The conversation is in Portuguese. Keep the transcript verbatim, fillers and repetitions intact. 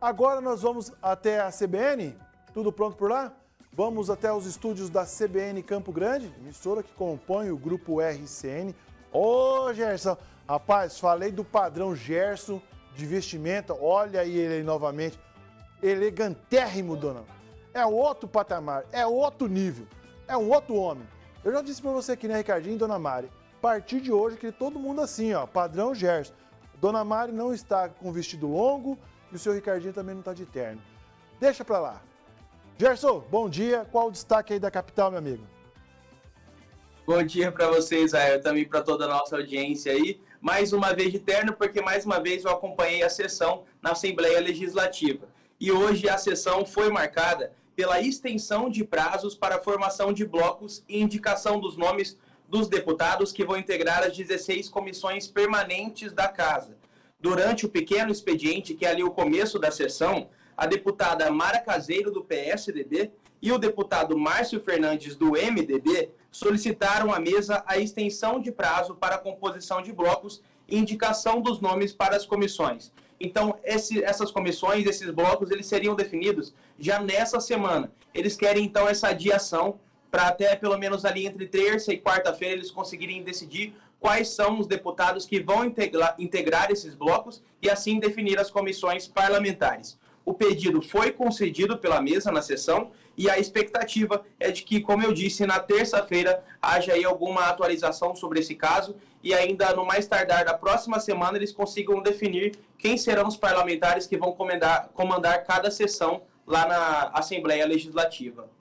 Agora nós vamos até a C B N, tudo pronto por lá? Vamos até os estúdios da C B N Campo Grande, emissora que compõe o grupo R C N. Ô, Gerson, rapaz, falei do padrão Gerson de vestimenta, olha aí ele aí novamente, elegantérrimo, dona. É outro patamar, é outro nível, é um outro homem. Eu já disse pra você aqui, né, Ricardinho e Dona Mari, a partir de hoje, que todo mundo assim, ó, padrão Gerson. Dona Mari não está com vestido longo e o seu Ricardinho também não está de terno. Deixa pra lá. Gerson, bom dia. Qual o destaque aí da capital, meu amigo? Bom dia para vocês, Ayer, também para toda a nossa audiência aí. Mais uma vez de terno, porque mais uma vez eu acompanhei a sessão na Assembleia Legislativa. E hoje a sessão foi marcada pela extensão de prazos para a formação de blocos e indicação dos nomes dos deputados que vão integrar as dezesseis comissões permanentes da Casa. Durante o pequeno expediente, que é ali o começo da sessão, a deputada Mara Caseiro, do P S D B, e o deputado Márcio Fernandes, do M D B, solicitaram à mesa a extensão de prazo para a composição de blocos e indicação dos nomes para as comissões. Então, esse, essas comissões, esses blocos, eles seriam definidos já nessa semana. Eles querem, então, essa adiação para até pelo menos ali entre terça e quarta-feira eles conseguirem decidir quais são os deputados que vão integrar, integrar esses blocos e assim definir as comissões parlamentares. O pedido foi concedido pela mesa na sessão e a expectativa é de que, como eu disse, na terça-feira haja aí alguma atualização sobre esse caso e ainda no mais tardar da próxima semana eles consigam definir quem serão os parlamentares que vão comandar, comandar cada sessão lá na Assembleia Legislativa.